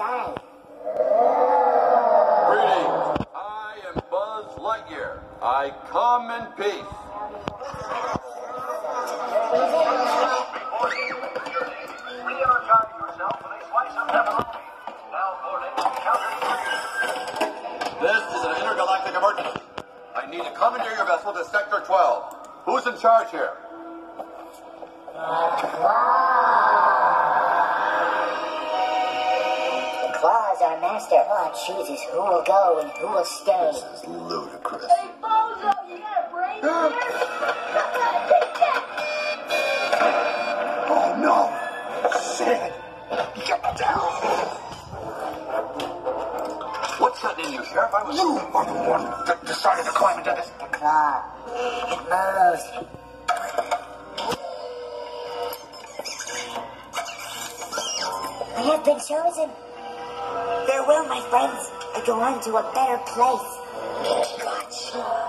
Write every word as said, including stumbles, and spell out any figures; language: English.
inside. Greetings. I am Buzz Lightyear. I come in peace. Re-energize yourself with a slice of pepperoni. Now boarding counter. This is an intergalactic emergency. I need to commandeer your vessel to Sector twelve. Who's in charge here? Claw's our master. Claw chooses who will go and who will stay. This is ludicrous. Hey, Bozo, you got a brain there? Oh no! Sid! Get down! What's gotten in you, Sheriff? I was... You are the one that decided to climb into this... The claw. It moves. We have been chosen. Farewell, my friends. I go on to a better place. Gotcha.